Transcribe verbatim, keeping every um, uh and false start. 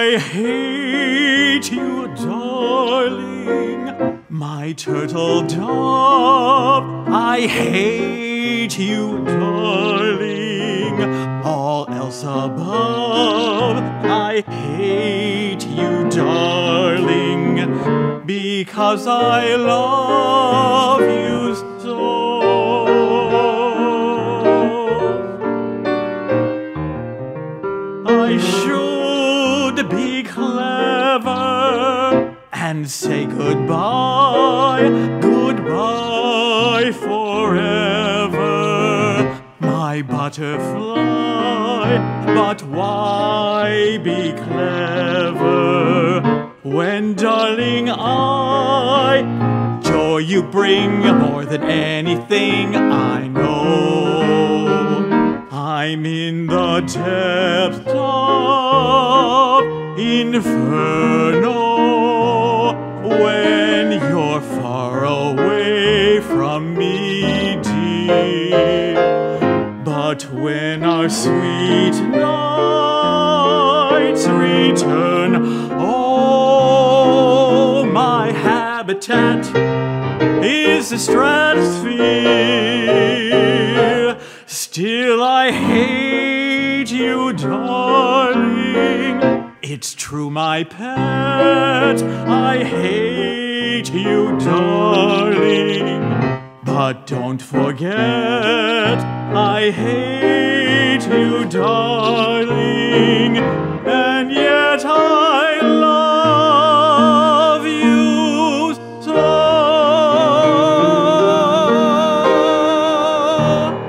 I hate you, darling, my turtle dove. I hate you, darling, all else above. I hate you, darling, because I love you so. I should be clever and say goodbye, goodbye forever, my butterfly. But why be clever when, darling, I joy you bring more than anything I know. I'm in the depths of inferno when you're far away from me, dear. But when our sweet nights return, oh, my habitat is the stratosphere. Still I hate you, darling. It's true, my pet, I hate you, darling. But don't forget, I hate you, darling. And yet I love you so.